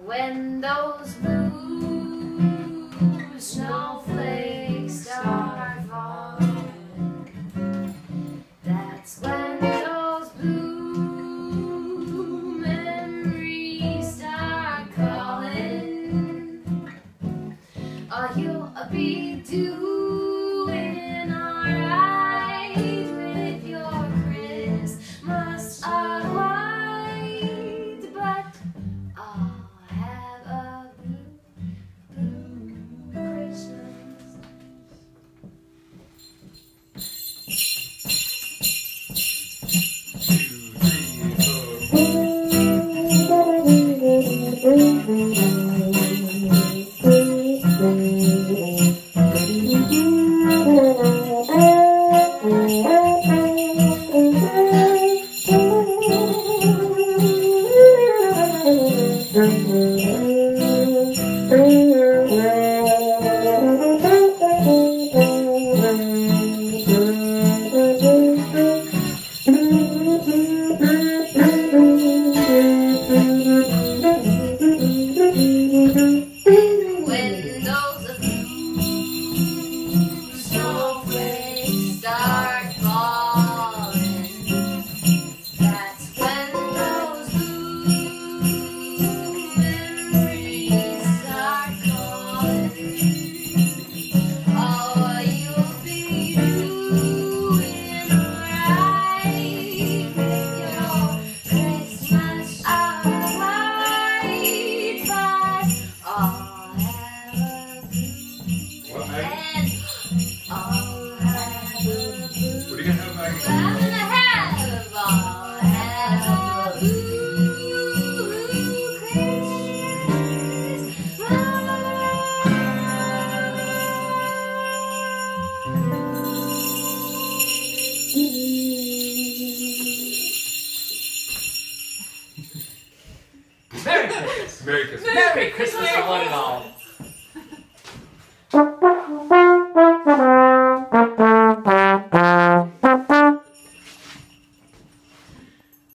When those blue snowflakes start falling, that's when those blue memories start calling. Oh, you'll be doing alright with your Christmas white, but I'll have a blue Christmas. When those blue snowflakes start falling, that's when those blue memories start calling. Oh, you'll be doing alright with your Christmas white, but I'll have a blue and I'll have a blue. What are you gonna have, Maggie? I'll have a blue Merry Christmas! Merry Christmas to one and all.